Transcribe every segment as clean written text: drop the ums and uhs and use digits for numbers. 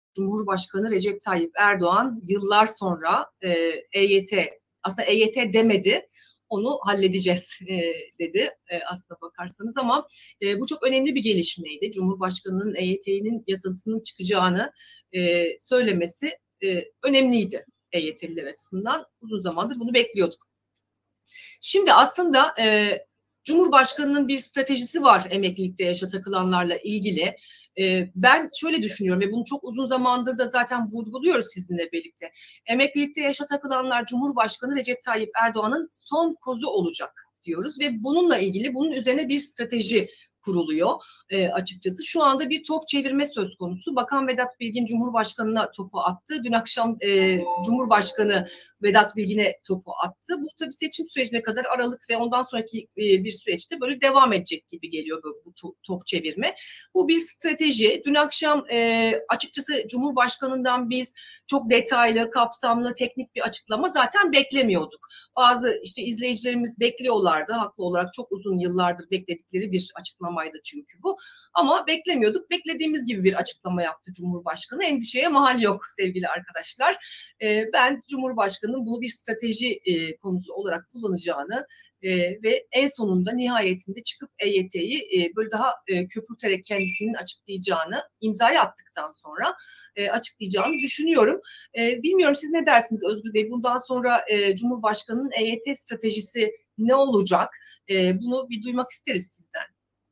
Cumhurbaşkanı Recep Tayyip Erdoğan yıllar sonra EYT, aslında EYT demedi, onu halledeceğiz dedi aslına bakarsanız, ama bu çok önemli bir gelişmeydi. Cumhurbaşkanının EYT'nin yasasının çıkacağını söylemesi önemliydi EYT'liler açısından. Uzun zamandır bunu bekliyorduk. Şimdi aslında Cumhurbaşkanının bir stratejisi var emeklilikte yaşa takılanlarla ilgili. Ben şöyle düşünüyorum ve bunu çok uzun zamandır da zaten vurguluyoruz sizinle birlikte. Emeklilikte yaşa takılanlar Cumhurbaşkanı Recep Tayyip Erdoğan'ın son kozu olacak diyoruz ve bununla ilgili, bunun üzerine bir strateji kuruluyor açıkçası. Şu anda bir top çevirme söz konusu. Bakan Vedat Bilgin Cumhurbaşkanı'na topu attı. Dün akşam Cumhurbaşkanı Vedat Bilgin'e topu attı. Bu tabii seçim sürecine kadar, Aralık ve ondan sonraki bir süreçte böyle devam edecek gibi geliyor bu top çevirme. Bu bir strateji. Dün akşam açıkçası Cumhurbaşkanı'ndan biz çok detaylı, kapsamlı, teknik bir açıklama zaten beklemiyorduk. Bazı işte izleyicilerimiz bekliyorlardı. Haklı olarak çok uzun yıllardır bekledikleri bir açıklamaydı çünkü bu. Ama beklemiyorduk. Beklediğimiz gibi bir açıklama yaptı Cumhurbaşkanı. Endişeye mahal yok sevgili arkadaşlar. Ben Cumhurbaşkanı'nın bunu bir strateji konusu olarak kullanacağını ve en sonunda nihayetinde çıkıp EYT'yi böyle daha köpürterek kendisinin açıklayacağını, imzayı attıktan sonra açıklayacağını düşünüyorum. Bilmiyorum, siz ne dersiniz Özgür Bey? Bundan sonra Cumhurbaşkanı'nın EYT stratejisi ne olacak? Bunu bir duymak isteriz sizden.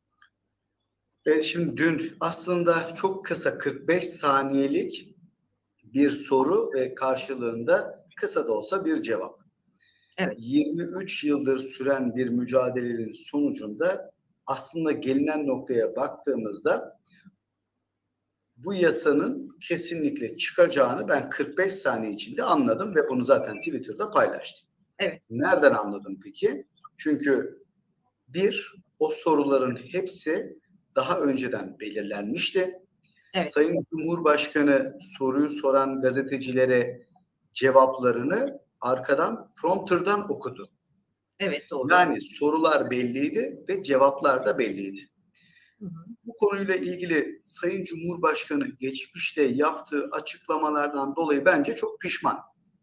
Evet, şimdi dün aslında çok kısa 45 saniyelik bir soru ve karşılığında kısa da olsa bir cevap. Evet. 23 yıldır süren bir mücadelenin sonucunda aslında gelinen noktaya baktığımızda bu yasanın kesinlikle çıkacağını ben 45 saniye içinde anladım ve bunu zaten Twitter'da paylaştım. Evet. Nereden anladım peki? Çünkü o soruların hepsi daha önceden belirlenmişti. Evet. Sayın Cumhurbaşkanı soruyu soran gazetecilere cevaplarını arkadan prompterdan okudu. Evet, doğru. Yani sorular belliydi ve cevaplar da belliydi. Hı hı. Bu konuyla ilgili Sayın Cumhurbaşkanı geçmişte yaptığı açıklamalardan dolayı bence çok pişman.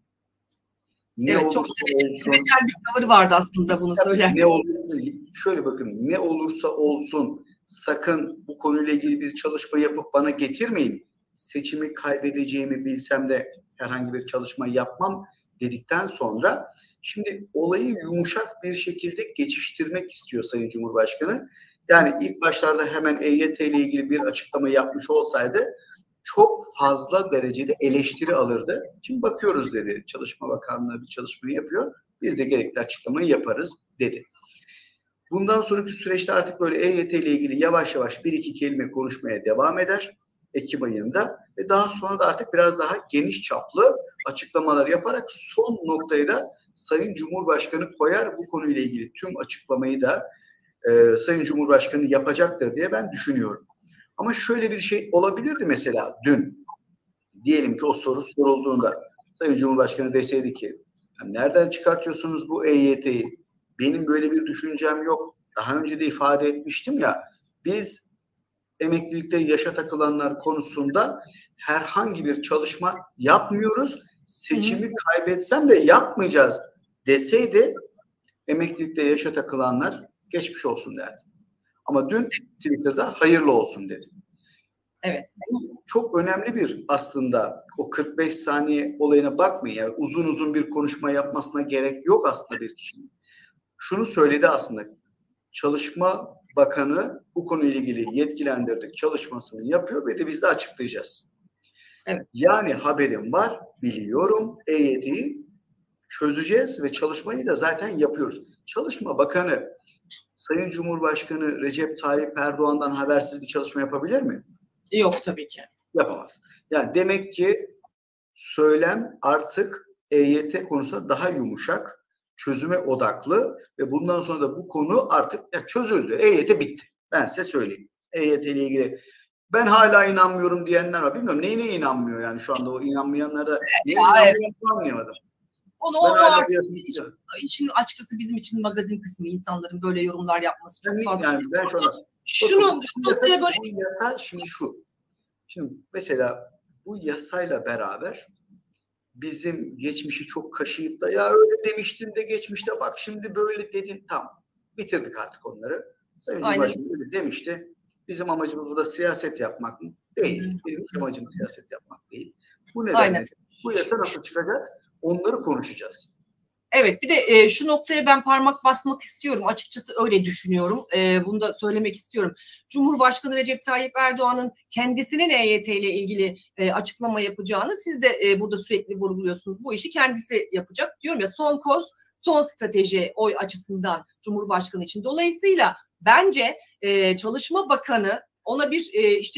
Evet, çok sevetel bir tavır vardı aslında bunu söylerken. Şöyle bakın, ne olursa olsun sakın bu konuyla ilgili bir çalışma yapıp bana getirmeyin. Seçimi kaybedeceğimi bilsem de herhangi bir çalışma yapmam dedikten sonra şimdi olayı yumuşak bir şekilde geçiştirmek istiyor Sayın Cumhurbaşkanı. Yani ilk başlarda hemen EYT ile ilgili bir açıklama yapmış olsaydı çok fazla derecede eleştiri alırdı. Şimdi bakıyoruz dedi. Çalışma Bakanlığı bir çalışmayı yapıyor. Biz de gerekli açıklamayı yaparız dedi. Bundan sonraki süreçte artık böyle EYT ile ilgili yavaş yavaş bir iki kelime konuşmaya devam eder Ekim ayında ve daha sonra da artık biraz daha geniş çaplı açıklamalar yaparak son noktayı da Sayın Cumhurbaşkanı koyar. Bu konuyla ilgili tüm açıklamayı da Sayın Cumhurbaşkanı yapacaktır diye ben düşünüyorum. Ama şöyle bir şey olabilirdi mesela dün. Diyelim ki o soru sorulduğunda Sayın Cumhurbaşkanı deseydi ki nereden çıkartıyorsunuz bu EYT'yi? Benim böyle bir düşüncem yok. Daha önce de ifade etmiştim ya, biz emeklilikte yaşa takılanlar konusunda herhangi bir çalışma yapmıyoruz. Seçimi kaybetsem de yapmayacağız deseydi emeklilikte yaşa takılanlar geçmiş olsun derdi. Ama dün Twitter'da hayırlı olsun dedi. Evet. Bu çok önemli bir aslında o 45 saniye olayına bakmayın. Yani uzun uzun bir konuşma yapmasına gerek yok aslında bir kişinin. Şunu söyledi aslında. Çalışma Bakanı bu konuyla ilgili yetkilendirdik, çalışmasını yapıyor ve de biz de açıklayacağız. Evet. Yani haberim var, biliyorum, EYT'yi çözeceğiz ve çalışmayı da zaten yapıyoruz. Çalışma Bakanı Sayın Cumhurbaşkanı Recep Tayyip Erdoğan'dan habersiz bir çalışma yapabilir mi? Yok tabii ki. Yapamaz. Yani demek ki söylem artık EYT konusunda daha yumuşak, çözüme odaklı ve bundan sonra da bu konu artık çözüldü. EYT bitti. Ben size söyleyeyim. EYT ile ilgili ben hala inanmıyorum diyenler var. Bilmiyorum neyine inanmıyor yani şu anda o inanmayanlara neye inanmıyor anlayamadım. O artık işin açıkçası bizim için magazin kısmı, insanların böyle yorumlar yapması çok fazla. Yani ben şunu böyle... Şimdi Şimdi mesela bu yasayla beraber bizim geçmişi çok kaşıyıp da ya öyle demiştin de geçmişte bak şimdi böyle dedin, tam bitirdik artık onları. Sayın Cumhurbaşkanı öyle demişti. Bizim amacımız burada siyaset yapmak mı? Değil. Benim hiç amacım siyaset yapmak değil. Bu nedenle bu yasa nasıl çıkacak? Onları konuşacağız. Evet, bir de şu noktaya ben parmak basmak istiyorum. Açıkçası öyle düşünüyorum. Bunu da söylemek istiyorum. Cumhurbaşkanı Recep Tayyip Erdoğan'ın kendisinin EYT ile ilgili açıklama yapacağını siz de burada sürekli vurguluyorsunuz. Bu işi kendisi yapacak. Diyorum ya, son koz, son strateji oy açısından Cumhurbaşkanı için. Dolayısıyla bence Çalışma Bakanı ona bir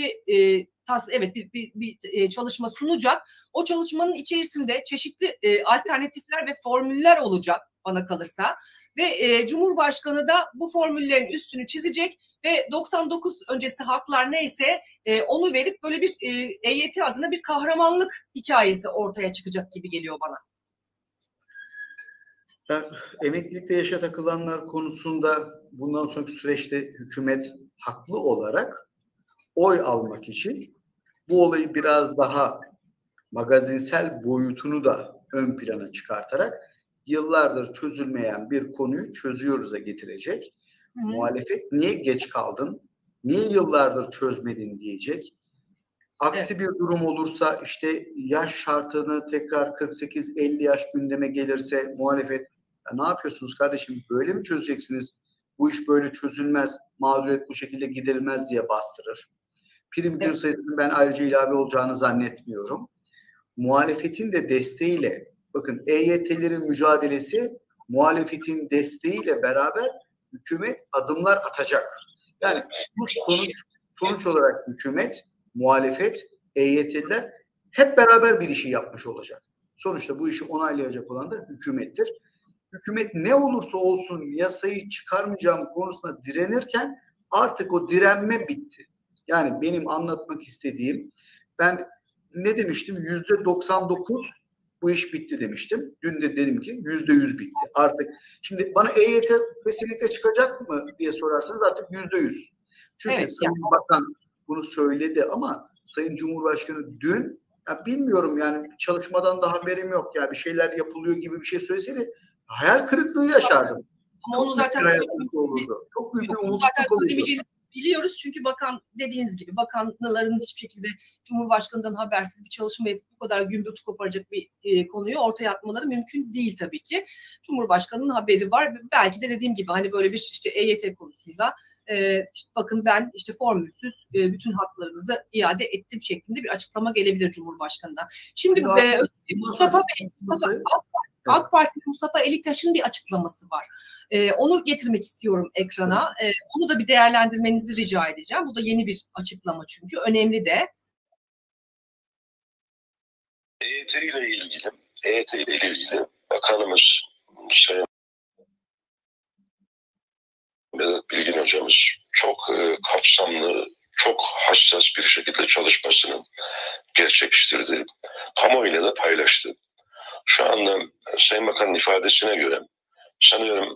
bir çalışma sunacak. O çalışmanın içerisinde çeşitli alternatifler ve formüller olacak bana kalırsa. Ve Cumhurbaşkanı da bu formüllerin üstünü çizecek ve 99 öncesi haklar neyse onu verip böyle bir EYT adına bir kahramanlık hikayesi ortaya çıkacak gibi geliyor bana. Ben emeklilikte yaşa takılanlar konusunda bundan sonraki süreçte hükümet haklı olarak oy almak için bu olayı biraz daha magazinsel boyutunu da ön plana çıkartarak yıllardır çözülmeyen bir konuyu çözüyoruz'a getirecek. Muhalefet niye geç kaldın, niye yıllardır çözmedin diyecek. Aksi bir durum olursa işte yaş şartını tekrar 48-50 yaş gündeme gelirse muhalefet ya ne yapıyorsunuz kardeşim, böyle mi çözeceksiniz? Bu iş böyle çözülmez, mağduriyet bu şekilde giderilmez diye bastırır. Prim gün sayısının ben ayrıca ilave olacağını zannetmiyorum. Muhalefetin de desteğiyle, bakın EYT'lerin mücadelesi muhalefetin desteğiyle beraber hükümet adımlar atacak. Yani bu sonuç olarak hükümet, muhalefet, EYT'liler hep beraber bir işi yapmış olacak. Sonuçta bu işi onaylayacak olan da hükümettir. Hükümet ne olursa olsun yasayı çıkarmayacağım konusunda direnirken artık o direnme bitti. Yani benim anlatmak istediğim, ben ne demiştim? %99 bu iş bitti demiştim. Dün de dedim ki %100 bitti. Artık şimdi bana EYT kesinlikle çıkacak mı diye sorarsanız artık %100. Çünkü evet, Sayın Bakan bunu söyledi ama Sayın Cumhurbaşkanı dün, ya bilmiyorum yani çalışmadan da haberim yok ya, bir şeyler yapılıyor gibi bir şey söyleseydi hayal kırıklığı yaşardım. Ama onu zaten olurdu. Çok büyük bir umutsuzluk olurdu. Biliyoruz çünkü bakan, dediğiniz gibi bakanların hiçbir şekilde Cumhurbaşkanı'ndan habersiz bir çalışma yapıp bu kadar gümbürtü koparacak bir konuyu ortaya atmaları mümkün değil tabii ki. Cumhurbaşkanı'nın haberi var. Belki de dediğim gibi hani böyle bir işte EYT konusunda işte bakın ben işte formülsüz bütün haklarınızı iade ettim şeklinde bir açıklama gelebilir Cumhurbaşkanı'ndan. Şimdi Mustafa Bey, AK Parti Mustafa Elitaş'ın bir açıklaması var. Onu getirmek istiyorum ekrana. Onu da bir değerlendirmenizi rica edeceğim. Bu da yeni bir açıklama çünkü. Önemli de. EYT ile ilgili Bakanımız Sayın Vedat Bilgin hocamız çok kapsamlı, çok hassas bir şekilde çalışmasını gerçekleştirdi. Kamuoyuyla da paylaştı. Şu anda Sayın Bakan'ın ifadesine göre sanıyorum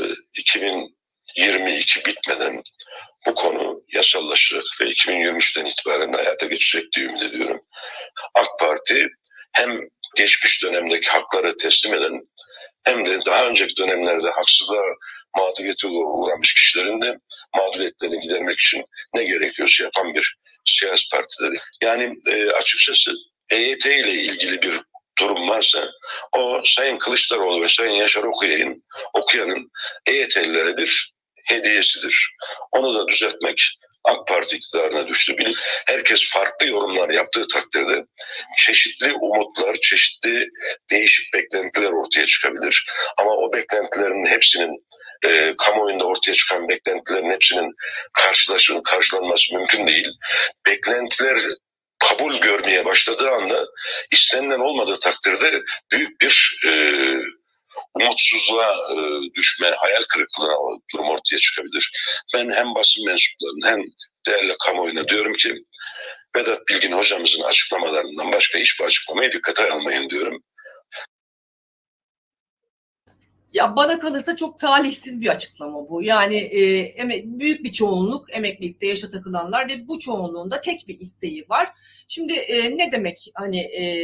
2022 bitmeden bu konu yasallaşacak ve 2023'ten itibaren hayata geçecek diye ümit ediyorum. AK Parti hem geçmiş dönemdeki hakları teslim eden hem de daha önceki dönemlerde haksızlığa, mağduriyete uğramış kişilerin de mağduriyetlerini gidermek için ne gerekiyorsa yapan bir siyasi partidir. Yani açıkçası EYT ile ilgili bir durum varsa o Sayın Kılıçdaroğlu ve Sayın Yaşar Okuyan'ın EYT'lilere bir hediyesidir. Onu da düzeltmek AK Parti iktidarına düştü. Herkes farklı yorumlar yaptığı takdirde çeşitli umutlar, çeşitli değişik beklentiler ortaya çıkabilir. Ama o beklentilerin hepsinin kamuoyunda ortaya çıkan beklentilerin hepsinin karşılanması mümkün değil. Beklentiler kabul görmeye başladığı anda istenilen olmadığı takdirde büyük bir umutsuzluğa düşme, hayal kırıklığına durum ortaya çıkabilir. Ben hem basın mensuplarının hem değerli kamuoyuna diyorum ki Vedat Bilgin hocamızın açıklamalarından başka hiçbir açıklamayı dikkate almayın diyorum. Ya bana kalırsa çok talihsiz bir açıklama bu. Yani büyük bir çoğunluk emeklilikte yaşa takılanlar ve bu çoğunluğun da tek bir isteği var. Şimdi ne demek hani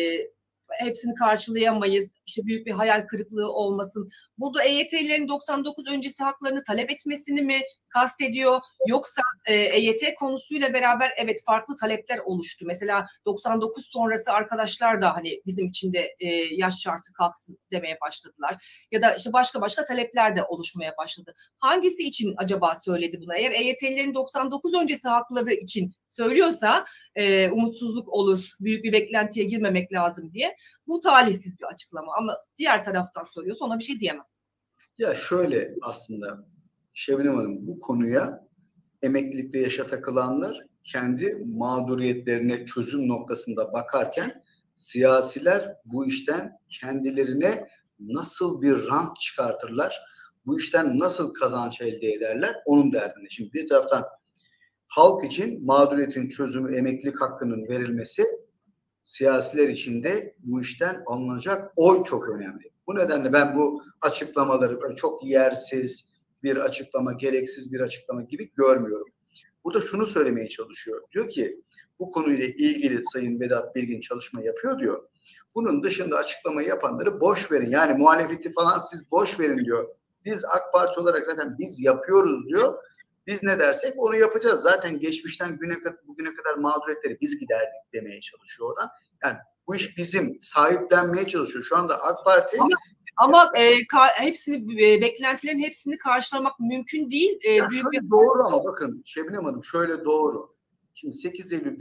hepsini karşılayamayız, işte büyük bir hayal kırıklığı olmasın. Burada EYT'lilerin 99 öncesi haklarını talep etmesini mi kastediyor? Yoksa EYT konusuyla beraber evet farklı talepler oluştu. Mesela 99 sonrası arkadaşlar da hani bizim için de yaş şartı kalksın demeye başladılar. Ya da işte başka talepler de oluşmaya başladı. Hangisi için acaba söyledi bunu? Eğer EYT'lilerin 99 öncesi hakları için söylüyorsa umutsuzluk olur, büyük bir beklentiye girmemek lazım diye. Bu talihsiz bir açıklama ama diğer taraftan soruyorsa ona bir şey diyemem. Ya şöyle aslında Şebnem Hanım, bu konuya emeklilikte yaşa takılanlar kendi mağduriyetlerine çözüm noktasında bakarken siyasiler bu işten kendilerine nasıl bir rant çıkartırlar, bu işten nasıl kazanç elde ederler onun derdinde. Şimdi bir taraftan halk için mağduriyetin çözümü, emeklilik hakkının verilmesi, siyasiler için de bu işten alınacak oy çok önemli. Bu nedenle ben bu açıklamaları böyle çok yersiz bir açıklama, gereksiz bir açıklama gibi görmüyorum. Burada şunu söylemeye çalışıyor. Diyor ki bu konuyla ilgili Sayın Vedat Bilgin çalışma yapıyor diyor. Bunun dışında açıklama yapanları boş verin. Yani muhalefeti falan siz boş verin diyor. Biz AK Parti olarak zaten biz yapıyoruz diyor. Biz ne dersek onu yapacağız. Zaten geçmişten bugüne kadar mağduriyetleri biz giderdik demeye çalışıyor oradan. Yani bu iş bizim, sahiplenmeye çalışıyor. Şu anda AK Parti... Ama hepsini beklentilerin hepsini karşılamak mümkün değil. Büyük bir... Doğru ama bakın Şebnem Hanım şöyle doğru. Şimdi 8 Eylül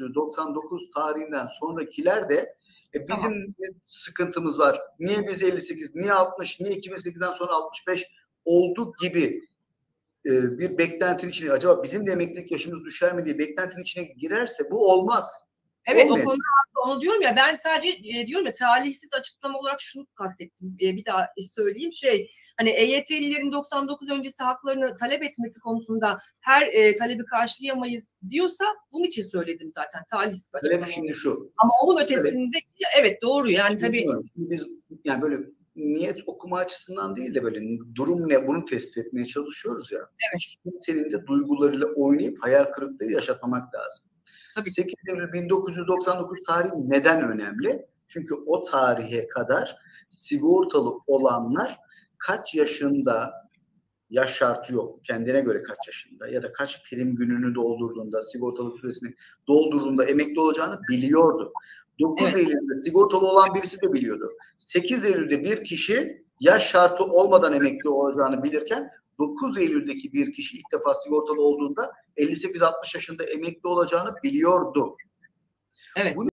1999 tarihinden sonrakiler de bizim sıkıntımız var. Niye biz 58, niye 60, niye 2008'den sonra 65 oldu gibi bir beklentinin içine, acaba bizim de emeklilik yaşımız düşer mi diye beklentinin içine girerse bu olmaz. Evet, olmayan. O konuda onu diyorum ya, ben sadece diyorum ya talihsiz açıklama olarak şunu kastettim. Bir daha söyleyeyim, hani EYT'lilerin 99 öncesi haklarını talep etmesi konusunda her talebi karşılayamayız diyorsa bunun için söyledim zaten, talihsiz açıklama. Şimdi şu. Ama onun ötesinde evet doğru yani tabii. Biz yani böyle niyet okuma açısından değil de böyle durum ne bunu tespit etmeye çalışıyoruz ya. Evet. Kimsenin de duygularıyla oynayıp hayal kırıklığı yaşatmamak lazım. Tabii. 8 Eylül 1999 tarihi neden önemli? Çünkü o tarihe kadar sigortalı olanlar kaç yaşında, yaş şartı yok, kendine göre kaç yaşında ya da kaç prim gününü doldurduğunda, sigortalık süresini doldurduğunda emekli olacağını biliyordu. 9 Eylül'de sigortalı olan birisi de biliyordu. 8 Eylül'de bir kişi yaş şartı olmadan emekli olacağını bilirken 9 Eylül'deki bir kişi ilk defa sigortalı olduğunda 58-60 yaşında emekli olacağını biliyordu. Evet.